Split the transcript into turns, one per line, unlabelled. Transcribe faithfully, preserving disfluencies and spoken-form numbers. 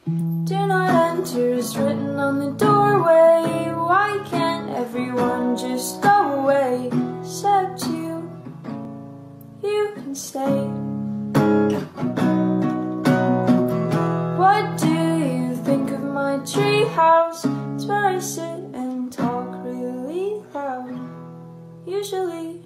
Do not enter is written on the doorway. Why can't everyone just go away? Except you, you can stay. What do you think of my treehouse? It's where I sit and talk really loud. Usually